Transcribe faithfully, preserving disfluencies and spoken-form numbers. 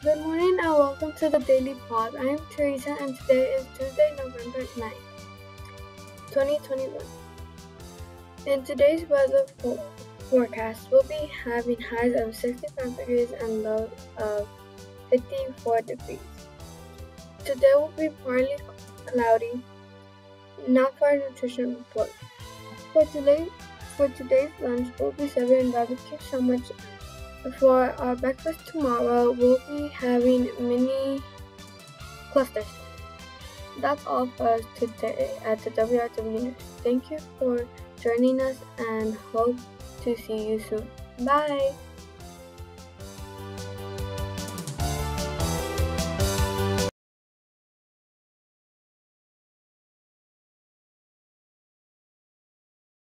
Good morning and welcome to the Daily Pod. I am Teresa and today is Tuesday, November ninth, twenty twenty-one. In today's weather for- forecast, we'll be having highs of sixty-five degrees and lows of fifty-four degrees. Today will be partly cloudy, not for a nutrition report. For today, for today's lunch, we'll be serving barbecue sandwich. For our breakfast tomorrow, we'll be having mini clusters. That's all for us today at the W R W News. Thank you for joining us and hope to see you soon. Bye!